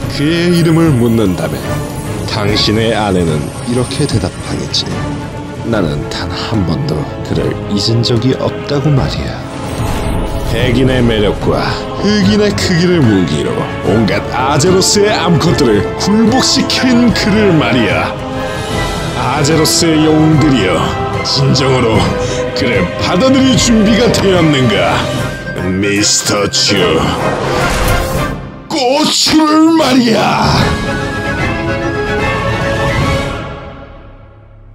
그의 이름을 묻는다면 당신의 아내는 이렇게 대답하겠지. 나는 단 한 번도 그를 잊은 적이 없다고 말이야. 백인의 매력과 흑인의 크기를 무기로 온갖 아제로스의 암컷들을 굴복시킨 그를 말이야. 아제로스의 영웅들이여, 진정으로 그를 받아들일 준비가 되었는가? 미스터 츄, 고추를 말이야.